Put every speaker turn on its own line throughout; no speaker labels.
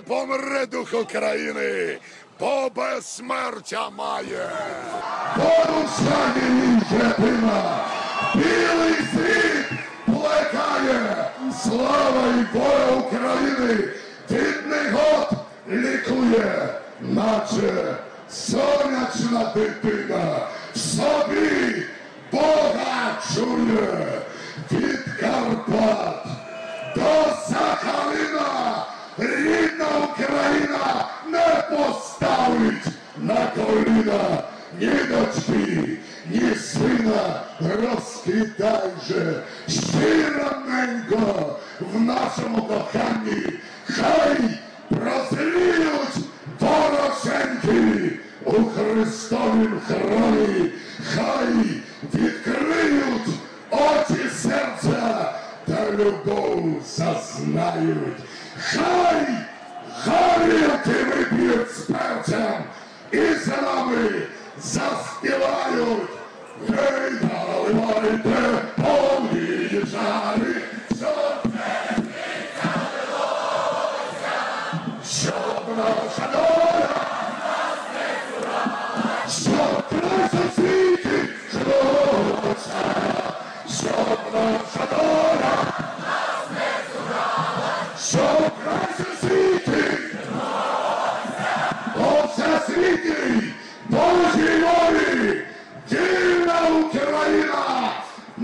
не помре дух України, бо безсмертя має. Поруч її єдина, білий світ плекає, слава і воля України від негод лікує, наче сонячна дитина в собі Бога чує. Від Карпат до Сахалина рідна Україна не поставить на коліна ні дочки, ні сина. Розкидай же щироненько в нашому коханні, хай прозріють вороженьки у Христовім храмі, хай відкриють очі серця та любов зазнають. Хай горілки вип'ють з перцем і за нами заспівають. Гей, наливайте повні жари, щоб не відкалилося, щоб наша доля нас не зурала, щоб краса в світі жилося, щоб наша доля нас не зурала, щоб краса в світі жилося, по всесвітній Божій волі вільна Україна,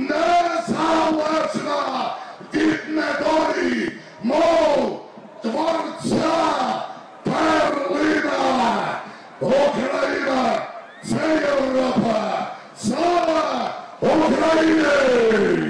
незалежна від недолі, мов творця перлина. Україна – це Європа. Слава Україні!